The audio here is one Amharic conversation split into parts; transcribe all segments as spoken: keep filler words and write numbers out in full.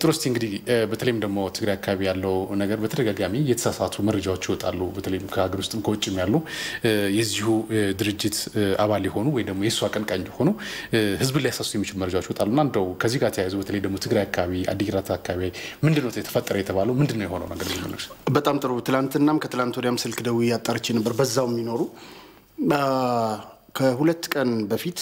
ጥሩስቲ እንግዲህ በተለይም ደግሞ ትግራይ አካባቢ ያለው ነገር በተደጋጋሚ የተሳሳቱ መረጃዎች ይወጣሉ በተለይም ከሀገር ውስጥም ከውጭም ያሉ የዚሁ ድርጅት አባል ሆኑ ወይ ደግሞ የሱ አቀንቃኝ ሆኑ ህዝብ ላይ ያሳሱ የሚችሉ መረጃዎች ይወጣሉና እንደው ከዚህ ጋር ተያይዞ በተለይ ደግሞ ትግራይ አካባቢ አዲግራት አካባቢ ምንድነው የተፈጠረ የተባለው ምንድነው የሆነው ነገር ነው? በጣም ጥሩ ትላንትናም ከትላንት ወዲያም ስልክ ደውዬ ያጣርቼ ነበር በዛው የሚኖሩ ከሁለት ቀን በፊት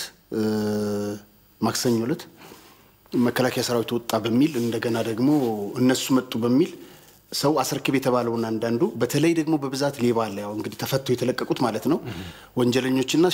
ማክሰኞ ዕለት መከላከያ ሰራዊት ወጣ በሚል እንደገና ደግሞ እነሱ መጡ በሚል ሰው አስርክብ የተባለውና አንዳንዱ በተለይ ደግሞ በብዛት ሌባ አለ ያው እንግዲህ ተፈቶ የተለቀቁት ማለት ነው ወንጀለኞችና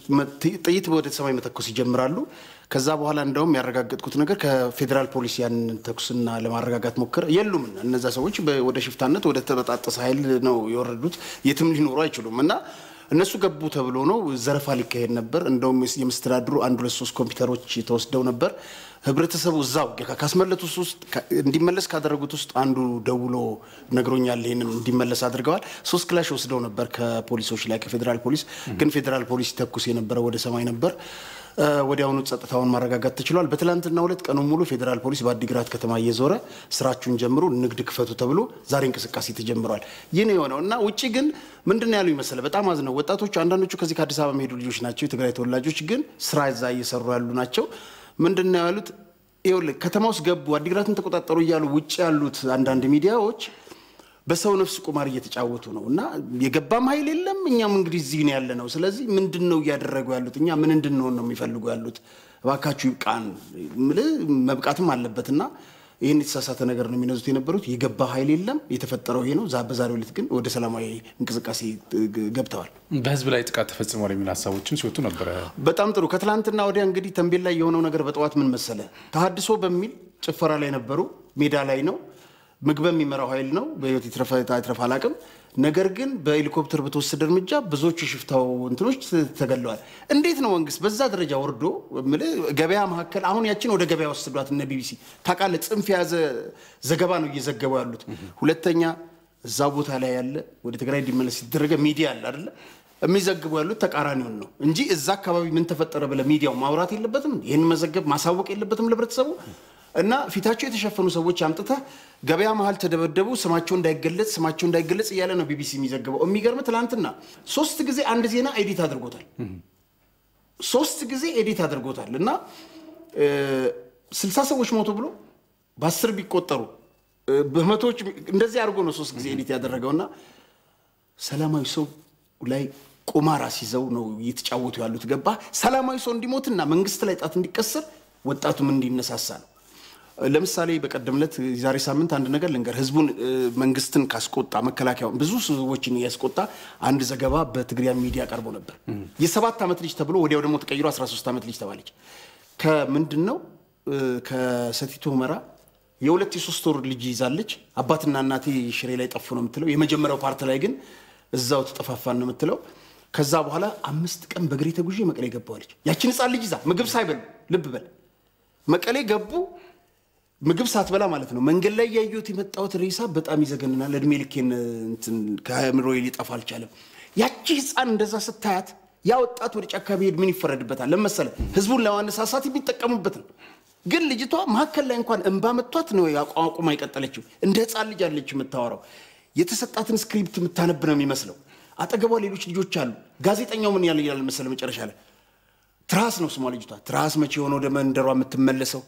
ጥይት ወደ ሰማይ መተኮስ ይጀምራሉ ከዛ በኋላ እንደውም ያረጋግጥኩት ነገር ከፌደራል ፖሊስ ያን ተኩስና ለማረጋጋት ሞከረ የሉም እነዛ ሰዎች ወደ ሽፍታነት ወደ ተበጣጠሰ ኃይል ነው የወረዱት የትም ሊኖሩ አይችሉምና እነሱ ገቡ ተብሎ ነው ዘረፋ ሊካሄድ ነበር እንደውም የምስተዳድሩ አንድ ሁለት ሶስት ኮምፒውተሮች ተወስደው ነበር ህብረተሰቡ ዛው ከአስመልክቶ ውስጥ እንዲመለስ ካደረጉት ውስጥ አንዱ ደውሎ ነግሮኛል ይሄንም እንዲመለስ አድርገዋል ሶስት ክላሽ ወስደው ነበር ከፖሊሶች ላይ ከፌደራል ፖሊስ ግን ፌደራል ፖሊስ ተኩስ የነበረ ወደ ሰማይ ነበር ወዲያውኑ ጸጥታውን ማረጋጋት ተችሏል በትላንትና ሁለት ቀኑ ሙሉ ፌደራል ፖሊስ በአዲግራት ከተማ እየዞረ ስራቹን ጀምሮ ንግድ ክፈቱ ተብሎ ዛሬ እንቅስቃሴ ተጀምሯል ይሄን የሆነውና ውጪ ግን ምንድነው ያሉ ይመስለ በጣም አዝነው ወጣቶቹ አንዳንዶቹ ከዚህ ከአዲስ አበባ መሄዱ ልጆች ናቸው የትግራይ ተወላጆች ግን ስራ እዛ እየሰሩ ያሉ ናቸው ምንድነው ያሉት ይኸውልህ ከተማ ውስጥ ገቡ አዲግራትን ተቆጣጣሩ ይያሉ ውጪ ያሉት አንዳንድ ሚዲያዎች በሰው ነፍስ ቁማር እየተጫወቱ ነውና የገባም ኃይል የለም እኛም እንግዲህ እዚህ ነው ያለነው ስለዚህ ምንድነው ያደረጉ ያሉት እኛ ምን እንድንሆን ነው የሚፈልጉ ያሉት ባካችሁ ይቃን መብቃትም አለበትና ይሄን የተሳሳተ ነገር ነው የሚነዙት የነበሩት የገባ ኃይል የለም የተፈጠረው ይሄ ነው ዛበዛሬው ልት ግን ወደ ሰላማዊ እንቅስቃሴ ገብተዋል በህዝብ ላይ ጥቃት ተፈጽሟል የሚል ሐሳቦችን ሲወጡ ነበር በጣም ጥሩ ከትላንትና ወዲያ እንግዲህ ተንቤል ላይ የሆነው ነገር በጠዋት ምን መሰለ ተሐድሶ በሚል ጭፈራ ላይ ነበሩ ሜዳ ላይ ነው ምግብ የሚመራው ኃይል ነው በህይወት ይትረፋ ይትረፋ አላቅም ነገር ግን በሄሊኮፕተር በተወሰደ እርምጃ ብዙዎች ሽፍታው እንትኖች ተገለዋል እንዴት ነው መንግስት በዛ ደረጃ ወርዶ ገበያ ማከል አሁን ያችን ወደ ገበያ ወስዷት እነ ቢቢሲ ታቃለ ጽንፍ ያዘ ዘገባ ነው እየዘገቡ ያሉት ሁለተኛ እዛው ቦታ ላይ ያለ ወደ ትግራይ እንዲመለስ ይደረገ ሚዲያ አለ አይደል የሚዘግቡ ያሉት ተቃራኒውን ነው እንጂ እዛ አካባቢ ምን ተፈጠረ ብለ ሚዲያው ማውራት የለበትም ይሄን መዘገብ ማሳወቅ የለበትም ለብረተሰቡ እና ፊታቸው የተሸፈኑ ሰዎች አምጥታ ገበያ መሃል ተደበደቡ ስማቸው እንዳይገለጽ ስማቸው እንዳይገለጽ ይያለ ነው ቢቢሲ የሚዘግበው የሚገርም ትላንትና ሶስት ጊዜ አንድ ዜና ኤዲት አድርጎታል ሶስት ጊዜ ኤዲት አድርጎታል እና ስልሳ ሰዎች ሞቱ ብሎ በአስር ቢቆጠሩ በመቶዎች እንደዚህ አድርጎ ነው ሶስት ጊዜ ኤዲት ያደረገውና ሰላማዊ ሰው ላይ ቁማራ ሲዘው ነው እየተጫወቱ ያሉት ገባ ሰላማዊ ሰው እንዲሞትና መንግስት ላይ ጣት እንዲቀሰር ወጣቱ ምን እንዲነሳሳ ነው ለምሳሌ በቀደምለት ዛሬ ሳምንት አንድ ነገር ልንገር ህዝቡን መንግስትን ካስቆጣ መከላከያው ብዙ ሰዎችን ያስቆጣ አንድ ዘገባ በትግሪያ ሚዲያ ቀርቦ ነበር የሰባት አመት ልጅ ተብሎ ወዲያው ደግሞ ተቀይሮ አስራ ሶስት አመት ልጅ ተባለች ከምንድነው ከሰቲቱ ሁመራ የሁለት የሶስት ወር ልጅ ይዛለች አባትና እናቴ ሽሬ ላይ ጠፉ ነው የምትለው የመጀመሪያው ፓርት ላይ ግን እዛው ተጠፋፋን ነው የምትለው ከዛ በኋላ አምስት ቀን በግሬ ተጉዤ መቀሌ ገባለች ያቺን ህፃን ልጅ ይዛ ምግብ ሳይበሉ ልብ በል መቀሌ ገቡ ምግብ ሳትበላ ማለት ነው መንገድ ላይ ያዩት የመጣው ሬሳ በጣም ይዘገንናል እድሜ ልኬን እንትን ከአእምሮ ሊጠፋ አልቻለም ያቺ ህፃን እንደዛ ስታያት ያ ወጣት ወደ ጫካ ቢሄድ ምን ይፈረድበታል ለምሳሌ ህዝቡን ለማነሳሳት የሚጠቀሙበት ነው ግን ልጅቷ ማከል ላይ እንኳን እንባ መጥቷት ነው ያቋቁማ ይቀጠለችው እንደ ህፃን ልጅ አለች የምታወራው የተሰጣትን ስክሪፕት የምታነብ ነው የሚመስለው አጠገቧ ሌሎች ልጆች አሉ ጋዜጠኛው ምን ያለ ይላል መሰለ መጨረሻ ላይ ትራስ ነው ስሟ ልጅቷ ትራስ መቼ ሆኖ ወደ መንደሯ የምትመለሰው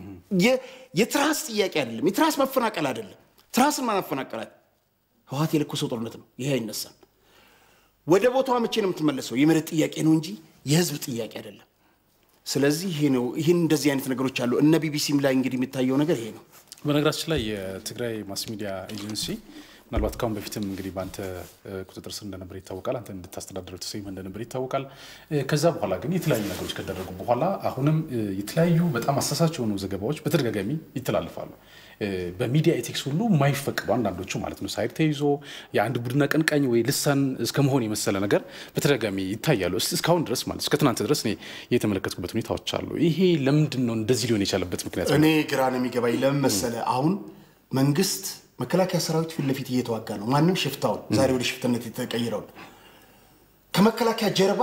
የትራስ ጥያቄ አይደለም የትራስ መፈናቀል አይደለም ትራስን ማናፈናቀላት ህዋት የለኮሰው ጦርነት ነው ይሄ አይነሳም ወደ ቦታው መቼ ነው የምትመለሰው የመሬት ጥያቄ ነው እንጂ የህዝብ ጥያቄ አይደለም ስለዚህ ይሄ ነው ይሄን እንደዚህ አይነት ነገሮች አሉ እነ ቢቢሲም ላይ እንግዲህ የሚታየው ነገር ይሄ ነው በነገራችን ላይ የትግራይ ማስ ሚዲያ ኤጀንሲ ምናልባት ካሁን በፊትም እንግዲህ ባንተ ቁጥጥር ስር እንደነበር ይታወቃል አንተ እንድታስተዳድረው ተሰይመ እንደነበር ይታወቃል ከዛ በኋላ ግን የተለያዩ ነገሮች ከደረጉ በኋላ አሁንም የተለያዩ በጣም አሳሳች የሆኑ ዘገባዎች በተደጋጋሚ ይተላለፋሉ በሚዲያ ኤቲክስ ሁሉ ማይፈቅዱ አንዳንዶቹ ማለት ነው ሳይት ተይዞ የአንድ ቡድን አቀንቃኝ ወይ ልሳን እስከመሆን የመሰለ ነገር በተደጋጋሚ ይታያሉ እስካሁን ድረስ ማለት እስከ ትናንት ድረስ ነው የተመለከትኩበት ሁኔታዎች አሉ ይሄ ለምንድን ነው እንደዚህ ሊሆን የቻለበት ምክንያት እኔ ግራ ነው የሚገባኝ ለምን መሰለ አሁን መንግስት መከላከያ ሰራዊት ፊት ለፊት እየተዋጋ ነው ማንንም ሽፍታው ዛሬ ወደ ሽፍትነት የተቀየረው ከመከላከያ ጀርባ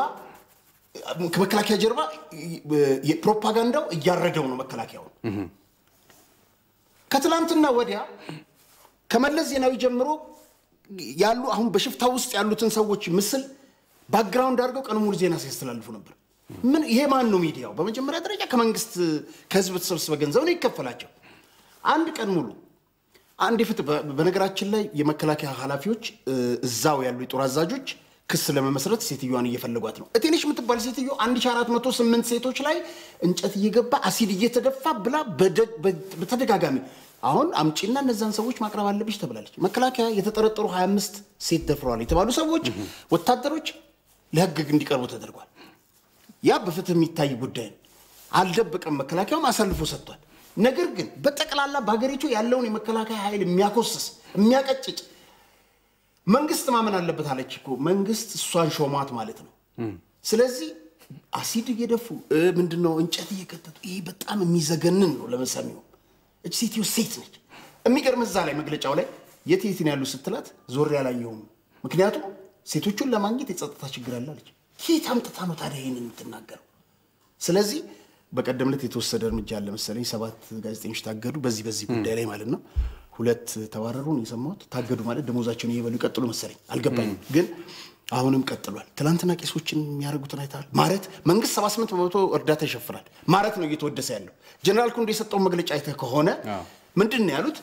ከመከላከያ ጀርባ የፕሮፓጋንዳው እያረደው ነው መከላከያው ከትላንትና ወዲያ ከመለስ ዜናዊ ጀምሮ ያሉ አሁን በሽፍታ ውስጥ ያሉትን ሰዎች ምስል ባክግራውንድ አድርገው ቀኑ ሙሉ ዜና ሲያስተላልፉ ነበር ምን ይሄ ማን ነው ሚዲያው በመጀመሪያ ደረጃ ከመንግስት ከህዝብ ተሰብስበ ገንዘብ ነው ይከፈላቸው አንድ ቀን ሙሉ አንድ ይፈት በነገራችን ላይ የመከላከያ ኃላፊዎች እዛው ያሉ የጦር አዛዦች ክስ ለመመስረት ሴትዮዋን እየፈለጓት ነው እቴንሽ የምትባል ሴትዮ አንድ ሺህ አራት መቶ ስምንት ሴቶች ላይ እንጨት እየገባ አሲድ እየተደፋ ብላ በተደጋጋሚ አሁን አምጪና እነዛን ሰዎች ማቅረብ አለብሽ ተብላለች መከላከያ የተጠረጠሩ ሃያ አምስት ሴት ደፍረዋል የተባሉ ሰዎች ወታደሮች ለህግ እንዲቀርቡ ተደርጓል ያ በፍትህ የሚታይ ጉዳይ አልደበቀም መከላከያው አሳልፎ ሰጥቷል ነገር ግን በተቀላላ ባገሪቱ ያለውን የመከላከያ ኃይል የሚያኮስስ የሚያቀጭጭ መንግስት ማመን አለበት አለች እኮ መንግስት እሷን ሾማት ማለት ነው ስለዚህ አሲድ እየደፉ ምንድነው እንጨት እየከተቱ ይሄ በጣም የሚዘገንን ነው ለመሰሚው እቺ ሴትዮ ሴት ነች የሚገርም እዛ ላይ መግለጫው ላይ የት የት ነው ያሉ ስትላት ዞር ያላየው ምክንያቱም ሴቶቹን ለማግኘት የጸጥታ ችግር አለ አለች ኬት አምጥታ ነው ታዲያ ይሄንን የምትናገረው ስለዚህ በቀደም ዕለት የተወሰደ እርምጃ አለ መሰለኝ ሰባት ጋዜጠኞች ታገዱ በዚህ በዚህ ጉዳይ ላይ ማለት ነው ሁለት ተዋረሩ ነው የሰማሁት ታገዱ ማለት ደሞዛቸውን እየበሉ ይቀጥሉ መሰለኝ አልገባኝም ግን አሁንም ቀጥሏል ትላንትና ቄሶችን የሚያረጉት አይታል ማለት መንግስት ሰባ ስምንት በመቶ እርዳታ ይሸፍራል ማለት ነው እየተወደሰ ያለው ጀነራል ኩንዴ የሰጠው መግለጫ አይተህ ከሆነ ምንድነው ያሉት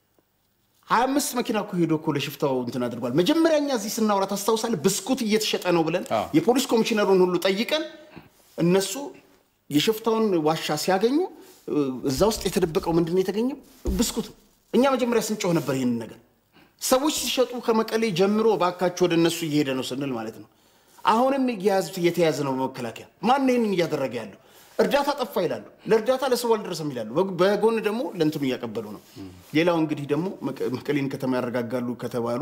ሃያ አምስት መኪና እኮ ሄዶ እኮ ለሽፍታው እንትን አድርጓል መጀመሪያኛ እዚህ ስናወራ ታስታውሳለህ ብስኩት እየተሸጠ ነው ብለን የፖሊስ ኮሚሽነሩን ሁሉ ጠይቀን እነሱ የሽፍታውን ዋሻ ሲያገኙ እዛ ውስጥ የተደበቀው ምንድነው የተገኘው ብስኩት እኛ መጀመሪያ ስንጮህ ነበር ይሄን ነገር ሰዎች ሲሸጡ ከመቀሌ ጀምሮ ባካቸው ወደ እነሱ እየሄደ ነው ስንል ማለት ነው አሁንም እያያዙት እየተያዘ ነው በመከላከያ ማን ነው ይሄን እያደረገ ያለው እርዳታ ጠፋ ይላሉ ለእርዳታ ለሰው አልደረሰም ይላሉ በጎን ደግሞ ለእንትኑ እያቀበሉ ነው ሌላው እንግዲህ ደግሞ መቀሌን ከተማ ያረጋጋሉ ከተባሉ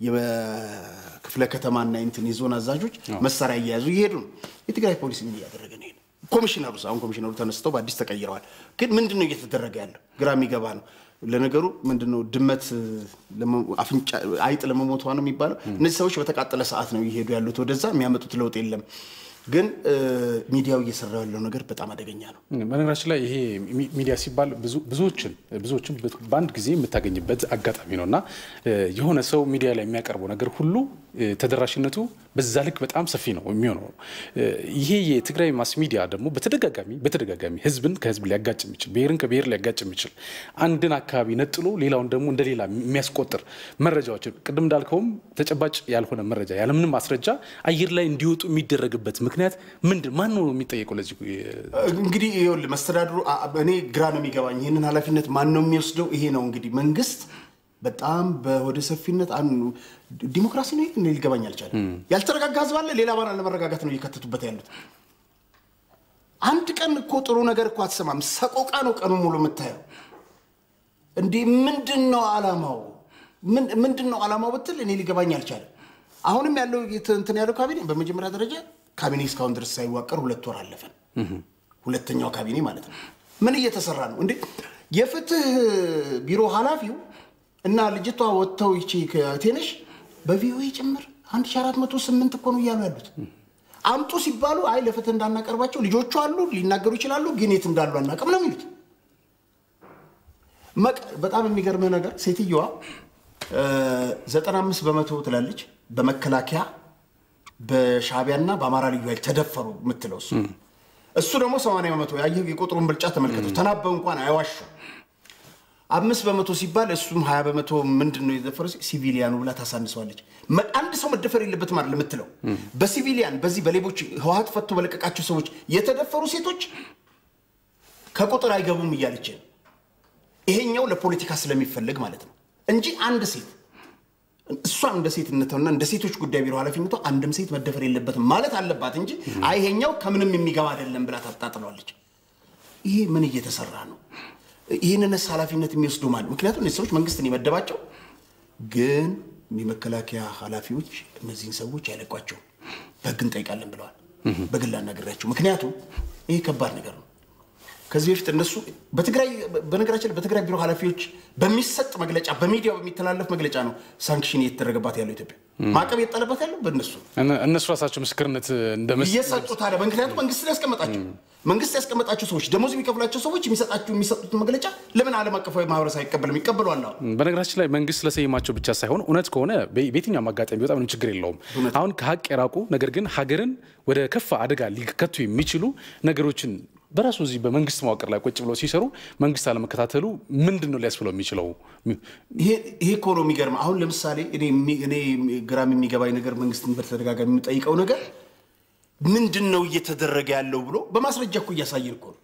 የክፍለ ከተማና እንትን የዞን አዛዦች መሳሪያ እያያዙ ይሄዱ ነው የትግራይ ፖሊስ ምን እያደረገ ነው ኮሚሽነሩ ሳውን ኮሚሽነሩ ተነስተው በአዲስ ተቀይረዋል ግን ምንድነው እየተደረገ ያለው ግራም ይገባ ነው ለነገሩ ምንድነው ድመት አፍንጫ አይጥ ለመሞቷ ነው የሚባለው እነዚህ ሰዎች በተቃጠለ ሰዓት ነው ይሄዱ ያሉት ወደዛ የሚያመጡት ለውጥ የለም ግን ሚዲያው እየሰራው ያለው ነገር በጣም አደገኛ ነው በነገራችን ላይ ይሄ ሚዲያ ሲባል ብዙ ብዙዎችን ብዙዎችን በአንድ ጊዜ የምታገኝበት አጋጣሚ ነውና የሆነ ሰው ሚዲያ ላይ የሚያቀርበው ነገር ሁሉ ተደራሽነቱ በዛ ልክ በጣም ሰፊ ነው የሚሆነው ይሄ የትግራይ ማስ ሚዲያ ደግሞ በተደጋጋሚ በተደጋጋሚ ህዝብን ከህዝብ ሊያጋጭ የሚችል ብሔርን ከብሔር ሊያጋጭ የሚችል አንድን አካባቢ ነጥሎ ሌላውን ደግሞ እንደሌላ የሚያስቆጥር መረጃዎች ቅድም እንዳልከውም ተጨባጭ ያልሆነ መረጃ ያለምንም ማስረጃ አየር ላይ እንዲወጡ የሚደረግበት ምክንያት ምንድን ማን ነው የሚጠየቀው ለዚህ እንግዲህ ይኸውልህ መስተዳድሩ እኔ ግራ ነው የሚገባኝ ይሄንን ኃላፊነት ማን ነው የሚወስደው ይሄ ነው እንግዲህ መንግስት በጣም በወደ ሰፊነት አንዱ ዲሞክራሲ ነው እንዴ ሊገባኝ አልቻለም ያልተረጋጋ ህዝብ አለ ሌላ ባና ለመረጋጋት ነው እየከተቱበት ያሉት አንድ ቀን እኮ ጥሩ ነገር እኮ አትሰማም ሰቆቃ ነው ቀኑ ሙሉ የምታየው እንዴ ምንድነው አላማው ምን ምንድነው አላማው ብትል እኔ ሊገባኝ አልቻለም አሁንም ያለው እንትን ያለው ካቢኔ በመጀመሪያ ደረጃ ካቢኔ እስካሁን ድረስ ሳይዋቀር ሁለት ወር አለፈን ሁለተኛው ካቢኔ ማለት ነው ምን እየተሰራ ነው እንዴ የፍትህ ቢሮ ኃላፊው እና ልጅቷ ወጥተው ይቺ ከቴነሽ በቪኦኤ ጭምር አንድ ሺህ አራት መቶ ስምንት እኮ ነው ያሉ ያሉት አምጡ ሲባሉ አይ ለፍትህ እንዳናቀርባቸው ልጆቹ አሉ ሊናገሩ ይችላሉ ግን የት እንዳሉ አናቀም ነው የሚሉት በጣም የሚገርመው ነገር ሴትየዋ ዘጠና አምስት በመቶ ትላለች በመከላከያ በሻቢያና በአማራ ልዩ ኃይል ተደፈሩ የምትለው እሱ እሱ ደግሞ ሰማንያ በመቶ ያየው የቁጥሩን ብልጫ ተመልከቱ ተናበው እንኳን አይዋሹ አምስት በመቶ ሲባል እሱም ሃያ በመቶ ምንድነው የደፈረው ሲቪሊያኑ ብላ ታሳንሰዋለች አንድ ሰው መደፈር የለበትም አይደል የምትለው በሲቪሊያን በዚህ በሌቦች ህዋት ፈቶ በለቀቃቸው ሰዎች የተደፈሩ ሴቶች ከቁጥር አይገቡም እያለች ይሄኛው ለፖለቲካ ስለሚፈልግ ማለት ነው እንጂ አንድ ሴት እሷ እንደ ሴትነቷና እንደ ሴቶች ጉዳይ ቢሮ ኃላፊነቷ አንድም ሴት መደፈር የለበትም ማለት አለባት እንጂ አይ ይሄኛው ከምንም የሚገባ አይደለም ብላ ታጣጥለዋለች ይሄ ምን እየተሰራ ነው ይሄንን ኃላፊነት የሚወስዱ ማለት ምክንያቱም እነዚህ ሰዎች መንግስትን ይመደባቸው ግን የመከላከያ ኃላፊዎች እነዚህን ሰዎች ያለቋቸው በግን ጠይቃለን ብለዋል በግላ ነገራቸው ምክንያቱም ይሄ ከባድ ነገር ነው ከዚህ በፊት እነሱ በትግራይ በነገራችን በትግራይ ቢሮ ኃላፊዎች በሚሰጥ መግለጫ በሚዲያው በሚተላለፍ መግለጫ ነው ሳንክሽን እየተደረገባት ያለው ኢትዮጵያ ማቀብ እየተጠለበት ያለው በእነሱ እነሱ ራሳቸው ምስክርነት እንደመስ እየሰጡ ታዲያ ምክንያቱም መንግስት ያስቀመጣቸው መንግስት ያስቀመጣቸው ሰዎች ደሞዝ የሚከፍላቸው ሰዎች የሚሰጣቸው የሚሰጡት መግለጫ ለምን ዓለም አቀፋዊ ማህበረሰብ አይቀበልም ይቀበሉ አላው በነገራችን ላይ መንግስት ለሰይማቸው ብቻ ሳይሆን እውነት ከሆነ በየትኛው ማጋጠም ቢወጣ ምንም ችግር የለውም አሁን ከሀቅ የራቁ ነገር ግን ሀገርን ወደ ከፋ አደጋ ሊከቱ የሚችሉ ነገሮችን በራሱ እዚህ በመንግስት መዋቅር ላይ ቁጭ ብለው ሲሰሩ መንግስት አለመከታተሉ ምንድነው ሊያስብለው የሚችለው ይሄ ይሄ ኮሮ የሚገርም አሁን ለምሳሌ እኔ እኔ ግራም የሚገባኝ ነገር መንግስትን በተደጋጋሚ የሚጠይቀው ነገር ምንድነው እየተደረገ ያለው ብሎ በማስረጃ እኮ ያሳየን እኮ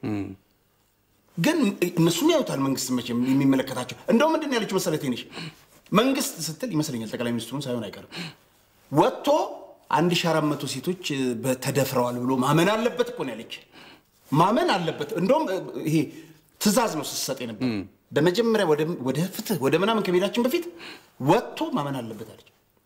ግን እነሱም ያዩታል መንግስት መቼም የሚመለከታቸው እንደው ምንድነው ያለችው መሰለቴ ነሽ መንግስት ስትል ይመስለኛል ጠቅላይ ሚኒስትሩን ሳይሆን አይቀርም ወጥቶ አንድ ሺህ አራት መቶ ሴቶች ተደፍረዋል ብሎ ማመን አለበት እኮ ነው ያለች ማመን አለበት እንደውም ይሄ ትዛዝ ነው ሲሰጥ የነበር በመጀመሪያ ወደ ወደ ፍትህ ወደ ምናምን ከመሄዳችን በፊት ወጥቶ ማመን አለበት አለች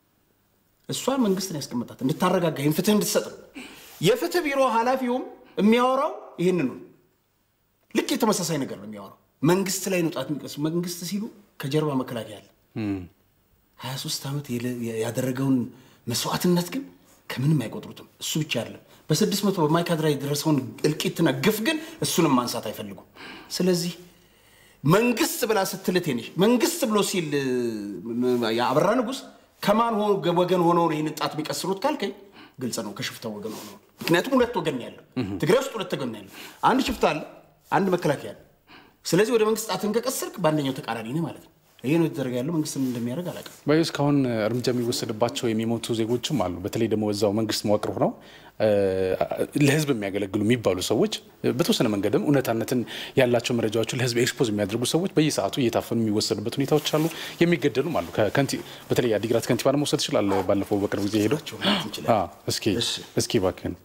እሷን መንግስት ነው ያስቀመጣት እንድታረጋጋ ይሄን ፍትህ እንድትሰጥ የፍትህ ቢሮ ኃላፊውም የሚያወራው ይሄን ነው ልክ የተመሳሳይ ነገር ነው የሚያወራው መንግስት ላይ ነው ጣት የሚቀስ መንግስት ሲሉ ከጀርባ መከላከያ አለ ሀያ ሶስት አመት ያደረገውን መስዋዕትነት ግን ከምንም አይቆጥሩትም እሱ ብቻ አይደለም በስድስት መቶ በማይካድራ የደረሰውን እልቂትና ግፍ ግን እሱንም ማንሳት አይፈልጉም ስለዚህ መንግስት ብላ ስትልት ነሽ መንግስት ብሎ ሲል ያብራ ንጉስ ከማን ሆኖ ወገን ሆኖ ይሄን ጣት ቢቀስሩት ካልከኝ ግልጽ ነው ከሽፍታው ወገን ሆኖ ምክንያቱም ሁለት ወገን ያለው ትግራይ ውስጥ ሁለት ወገን ያለው አንድ ሽፍታ አለ አንድ መከላከያ አለ ስለዚህ ወደ መንግስት ጣትን ከቀሰርክ ባንደኛው ተቃራኒ ነው ማለት ነው ይሄ ነው የተደረገ ያለው መንግስት እንደሚያደርግ አላቀም ባይስ ካሁን እርምጃ የሚወሰድባቸው የሚሞቱ ዜጎችም አሉ በተለይ ደግሞ እዛው መንግስት መዋቅር ሆነው ለህዝብ የሚያገለግሉ የሚባሉ ሰዎች በተወሰነ መንገድም እውነታነትን ያላቸው መረጃዎችን ለህዝብ ኤክስፖዝ የሚያደርጉ ሰዎች በየሰዓቱ እየታፈኑ የሚወሰዱበት ሁኔታዎች አሉ የሚገደሉም አሉ ከከንቲ በተለይ አዲግራት ከንቲባን መውሰድ ይችላል ባለፈው በቅርብ ጊዜ ሄዶ አ እስኪ እስኪ ባከን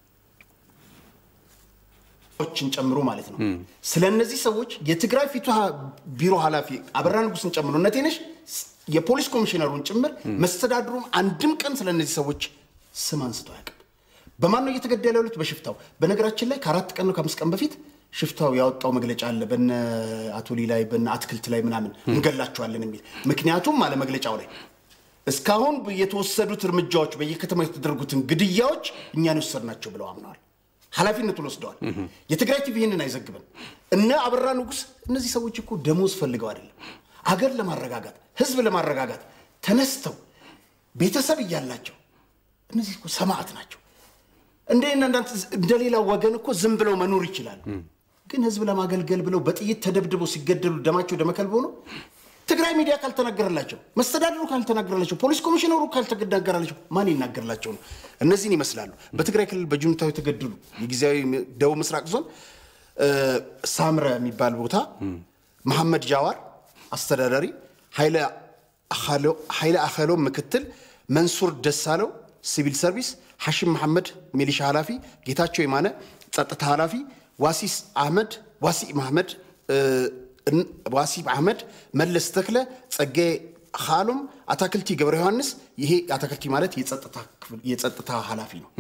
ኦችን ጨምሮ ማለት ነው ስለነዚህ ሰዎች የትግራይ ፊቱ ቢሮ ኃላፊ አበራ ንጉስን ጨምሮ ነቴነሽ የፖሊስ ኮሚሽነሩን ጭምር መስተዳድሩም አንድም ቀን ስለነዚህ ሰዎች ስም አንስቶ ያቀ በማን ነው እየተገደለው ያሉት በሽፍታው በነገራችን ላይ ከአራት ቀን ነው ከአምስት ቀን በፊት ሽፍታው ያወጣው መግለጫ አለ በነ አቶሊ ላይ በነ አትክልት ላይ ምናምን እንገላቸዋለን የሚል ምክንያቱም አለ መግለጫው ላይ እስካሁን የተወሰዱት እርምጃዎች በየከተማው የተደረጉትን ግድያዎች እኛን ወሰርናቸው ብለው አምነዋል ኃላፊነቱን ወስደዋል የትግራይ ቲቪ ይሄንን አይዘግብም እና አበራ ንጉስ እነዚህ ሰዎች እኮ ደሞዝ ፈልገው አይደለም አገር ለማረጋጋት ህዝብ ለማረጋጋት ተነስተው ቤተሰብ ይያላቸው እነዚህ እኮ ሰማዕት ናቸው እንደና እንዳንተ እንደሌላ ወገን እኮ ዝም ብለው መኖር ይችላል ግን ህዝብ ለማገልገል ብለው በጥይት ተደብድበው ሲገደሉ ደማቸው ደመከልቦ ነው ትግራይ ሚዲያ ካልተናገረላቸው መስተዳድሩ ካልተናገረላቸው ፖሊስ ኮሚሽነሩ ካልተናገረላቸው ማን ይናገርላቸው ነው እነዚህን ይመስላሉ በትግራይ ክልል በጁንታው የተገደሉ የጊዜያዊ ደቡብ ምስራቅ ዞን ሳምረ የሚባል ቦታ መሐመድ ጃዋር አስተዳዳሪ ኃይለ አኻሎ ኃይለ አኻሎ ምክትል መንሱር ደሳለው ሲቪል ሰርቪስ ሐሽም መሐመድ ሚሊሻ ኃላፊ ጌታቸው የማነ ጸጥታ ኃላፊ ዋሲስ አህመድ ዋሲ መሐመድ ዋሲ አህመድ መለስ ተክለ ጸጌ ኻሎም አታክልቲ ገብረ ዮሐንስ ይሄ አታክልቲ ማለት የጸጥታ የጸጥታ ኃላፊ ነው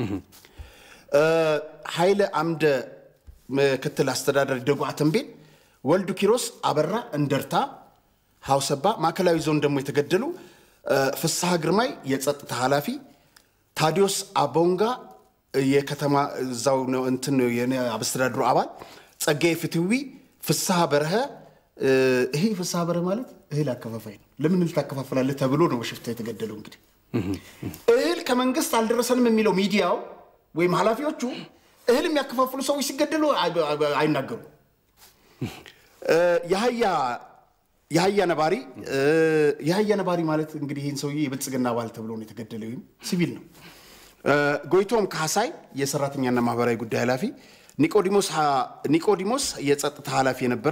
ኃይለ አምደ ምክትል አስተዳዳሪ ደጉ አተምቤ ወልዱ ኪሮስ አበራ እንደርታ ሐውሰባ ማከላዊ ዞን ደግሞ የተገደሉ ፍስሐ ግርማይ የጸጥታ ኃላፊ ታዲዮስ አቦንጋ የከተማ ዛው ነው እንትን የኔ አስተዳድሩ አባል ጸጋይ ፍትዊ ፍስሐ በረሀ ይሄ ፍስሐ በረሀ ማለት እህል አከፋፋይ ነው ለምን ልታከፋፍላለህ ተብሎ ነው ሽፍታ የተገደለው እንግዲህ እህል ከመንግስት አልደረሰንም የሚለው ሚዲያው ወይም ኃላፊዎቹ እህል የሚያከፋፍሉ ሰዎች ሲገደሉ አይናገሩ ያህያ ያህያ ነባሪ ያህያ ነባሪ ማለት እንግዲህ ይሄን ሰውዬ የብልጽግና ባል ተብሎ ነው የተገደለው ሲቪል ነው ጎይቶም ካሳይ የሰራተኛና ማህበራዊ ጉዳይ ኃላፊ ኒቆዲሞስ ኒቆዲሞስ የጸጥታ ኃላፊ የነበረ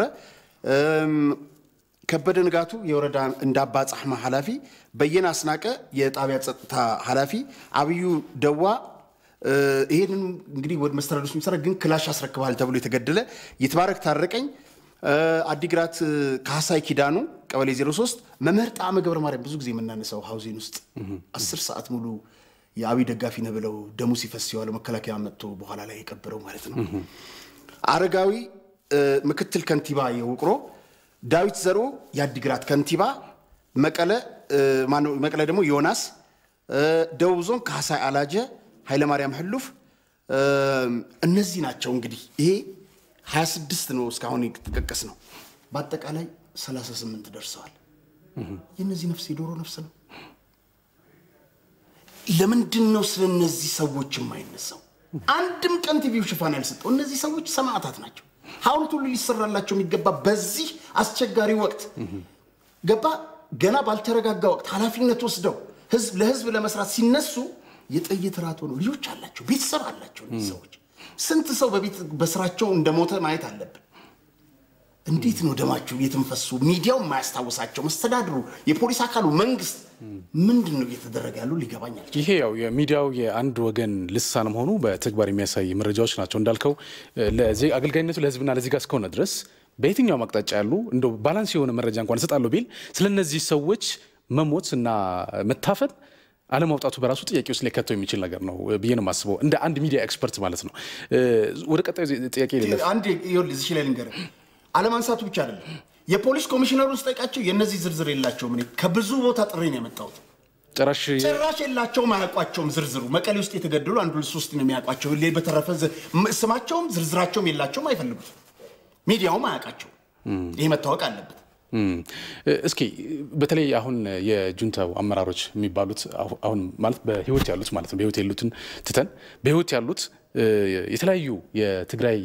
ከበደ ንጋቱ የወረዳ እንዳባ ጻህማ ኃላፊ በየና አስናቀ የጣቢያ ጸጥታ ኃላፊ አብዩ ደዋ ይሄንን እንግዲህ ወደ መስተዳድሩ ሲሰራ ግን ክላሽ አስረክባል ተብሎ የተገደለ ይትባረክ ታረቀኝ አዲግራት ካሳይ ኪዳኑ ቀበሌ ዜሮ ሶስት መምህር ጣዕመ ገብረ ማርያም ብዙ ጊዜ የምናነሳው ሃውዚን ውስጥ አስር ሰዓት ሙሉ የአቢ ደጋፊ ነው ብለው ደሙ ሲፈስ ይዋለው መከላከያ መጥቶ በኋላ ላይ የቀበረው ማለት ነው አረጋዊ ምክትል ከንቲባ የውቅሮ ዳዊት ዘሩ ያዲግራት ከንቲባ መቀለ ማኑ መቀለ ደግሞ ዮናስ ደቡብ ዞን ካሳይ አላጀ ኃይለ ማርያም ህሉፍ እነዚህ ናቸው እንግዲህ ይሄ ሃያ ስድስት ነው እስካሁን የተጠቀስ ነው በአጠቃላይ ሰላሳ ስምንት ደርሰዋል የነዚህ ነፍስ የዶሮ ነፍስ ነው ለምንድን ነው ስለነዚህ ሰዎች የማይነሳው አንድም ቀን ቲቪው ሽፋን ያልሰጠው እነዚህ ሰዎች ሰማዕታት ናቸው ሐውልቱ ሊሰራላቸው የሚገባ በዚህ አስቸጋሪ ወቅት ገባ ገና ባልተረጋጋ ወቅት ኃላፊነት ወስደው ህዝብ ለህዝብ ለመስራት ሲነሱ የጠይት ራቶ ነው ልጆች አላቸው ቤተሰብ አላቸው እነዚህ ሰዎች ስንት ሰው በቤት በስራቸው እንደሞተ ማየት አለብን እንዴት ነው ደማቸው የተንፈሱ ሚዲያው ማያስታውሳቸው መስተዳድሩ የፖሊስ አካሉ መንግስት ምንድነው እየተደረገ ያለው ሊገባኛል ይሄ ያው የሚዲያው የአንድ ወገን ልሳን መሆኑ በተግባር የሚያሳይ መረጃዎች ናቸው እንዳልከው ለዚህ አገልጋይነቱ ለህዝብና ለዚህ ጋር እስከሆነ ድረስ በየትኛው ማቅጣጫ ያሉ እንደው ባላንስ የሆነ መረጃ እንኳን ሰጣለው ቢል ስለነዚህ ሰዎች መሞትና መታፈን አለማውጣቱ በራሱ ጥያቄ ውስጥ ሊከተው የሚችል ነገር ነው ብዬ ነው ማስበው እንደ አንድ ሚዲያ ኤክስፐርት ማለት ነው ወደ ቀጣዩ ጥያቄ ይለፍ አንድ ይወል እዚህ ላይ ልንገር አለማንሳቱ ብቻ አይደለም የፖሊስ ኮሚሽነሩ ስጠይቃቸው የነዚህ ዝርዝር የላቸው ምን ከብዙ ቦታ ጥሪ ነው የመጣው ጭራሽ ጭራሽ የላቸው ማያቋቸውም ዝርዝሩ መቀሌ ውስጥ የተገደሉ አንዱ ሶስት ነው የሚያቋቸው ለይ በተረፈ ስማቸውም ዝርዝራቸውም የላቸውም አይፈልጉት ሚዲያው ማያቃቸው ይሄ መታወቅ አለበት እስኪ በተለይ አሁን የጁንታው አመራሮች የሚባሉት አሁን ማለት በህይወት ያሉት ማለት ነው በህይወት ያሉትን ትተን በህይወት ያሉት የተለያዩ የትግራይ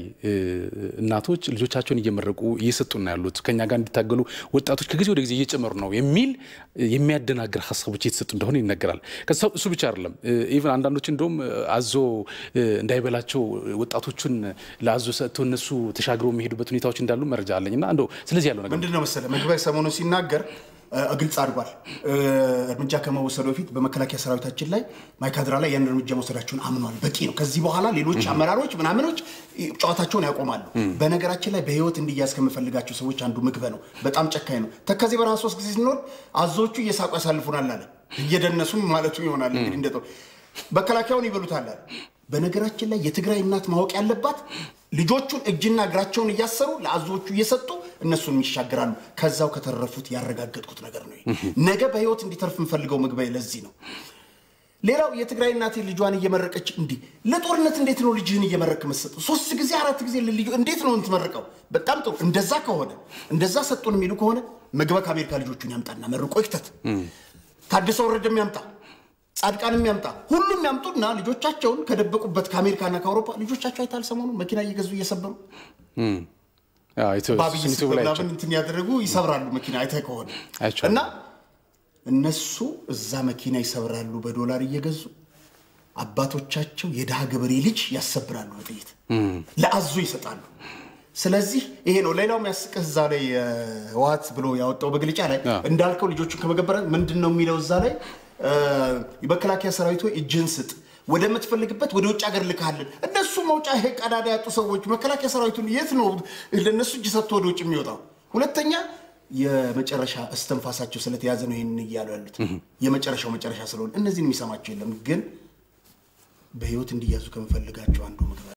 እናቶች ልጆቻቸውን እየመረቁ እየሰጡና ያሉት ከኛ ጋር እንዲታገሉ ወጣቶች ከጊዜ ወደ ጊዜ እየጨመሩ ነው የሚል የሚያደናግር ሐሳቦች እየተሰጡ እንደሆነ ይነገራል ከሰው እሱ ብቻ አይደለም ኢቭን አንዳንዶች እንደውም አዞ እንዳይበላቸው ወጣቶቹን ለአዞ ሰጥተው እነሱ ተሻግረው የሚሄዱበት ሁኔታዎች እንዳሉ መረጃ አለኝና እንደው ስለዚህ ያለው ነገር ምንድነው መሰለ መግባይ ሰሞኑ ሲናገር አግልጽ አድርጓል እርምጃ ከመወሰዱ በፊት በመከላከያ ሰራዊታችን ላይ ማይካድራ ላይ ያን እርምጃ መወሰዳቸውን አምኗል በቂ ነው ከዚህ በኋላ ሌሎች አመራሮች ምናምኖች ጨዋታቸውን ያቆማሉ በነገራችን ላይ በህይወት እንዲያዝ ከመፈልጋቸው ሰዎች አንዱ ምግበ ነው በጣም ጨካኝ ነው ተከዚህ በራሱ ሶስት ጊዜ ሲኖር አዞቹ እየሳቁ ያሳልፉናል አለ እየደነሱም ማለቱ ይሆናል እንግዲህ እንደው በከላካዩን ይበሉታል በነገራችን ላይ የትግራይ እናት ማወቅ ያለባት ልጆቹን እጅና እግራቸውን እያሰሩ ለአዞቹ እየሰጡ እነሱን ይሻገራሉ ከዛው ከተረፉት ያረጋግጥኩት ነገር ነው ነገ በህይወት እንዲተርፍ እንፈልገው ምግባይ ለዚህ ነው ሌላው የትግራይ እናት ልጇን እየመረቀች እንዲ ለጦርነት እንዴት ነው ልጅህን እየመረቀ መስጠት ሶስት ጊዜ አራት ጊዜ ልጅ እንዴት ነው እንትመረቀው በጣም ጥሩ እንደዛ ከሆነ እንደዛ ሰጡን የሚሉ ከሆነ ምግባ ከአሜሪካ ልጆቹን ያምጣና መርቆ ይክተት ታድሰው ወረደም ያምጣ ጻድቃንም ያምጣ ሁሉም ያምጡና ልጆቻቸውን ከደበቁበት ከአሜሪካና ከአውሮፓ ልጆቻቸው አይታል ሰሞኑ መኪና እየገዙ እየሰበሩ አዎ ኢትዮጵያ ላይ እንትን ያደረጉ ይሰብራሉ መኪና አይተህ ከሆነ እና እነሱ እዛ መኪና ይሰብራሉ በዶላር እየገዙ አባቶቻቸው የደሃ ገበሬ ልጅ ያሰብራሉ በጥይት ለአዙ ይሰጣሉ ስለዚህ ይሄ ነው ሌላው የሚያስቀዛ ላይ ዋት ብሎ ያወጣው በግልጫ ላይ እንዳልከው ልጆቹን ከመገበረ ምንድነው የሚለው እዛ ላይ ይበከላከያ ሰራዊቱ እጅንስጥ ወደ መትፈልግበት ወደ ውጭ ሀገር ልካለን እነሱ መውጫ ቀዳዳ ያጡ ሰዎች መከላከያ ሰራዊቱን የት ነው ለነሱ እጅ ሰጥቶ ወደ ውጭ የሚወጣው ሁለተኛ የመጨረሻ አስተንፋሳቸው ስለተያዘ ነው ይሄን ይያሉ ያሉት የመጨረሻው መጨረሻ ስለሆነ እነዚህን የሚሰማቸው የለም ግን በህይወት እንዲያዙ ከመፈልጋቸው አንዱ